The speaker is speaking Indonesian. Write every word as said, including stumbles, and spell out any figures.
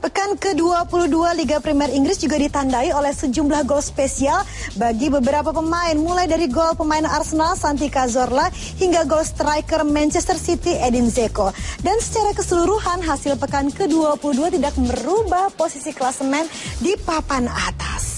Pekan ke dua puluh dua Liga Premier Inggris juga ditandai oleh sejumlah gol spesial bagi beberapa pemain, mulai dari gol pemain Arsenal Santi Cazorla hingga gol striker Manchester City Edin Dzeko. Dan secara keseluruhan hasil pekan ke dua puluh dua tidak merubah posisi klasemen di papan atas.